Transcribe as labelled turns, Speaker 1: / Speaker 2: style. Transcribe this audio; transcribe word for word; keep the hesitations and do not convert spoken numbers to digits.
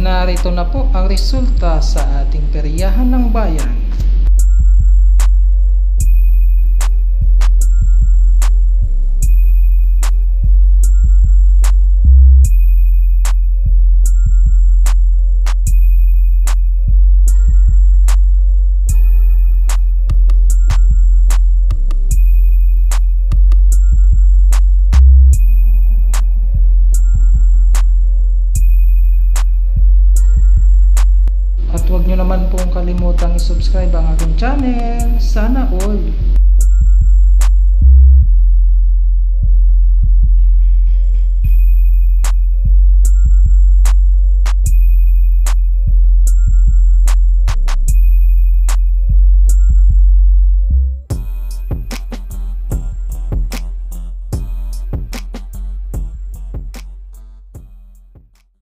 Speaker 1: Narito na po ang resulta sa ating peryahan ng bayan. At huwag nyo naman pong kalimutang i-subscribe ang aking channel. Sana all!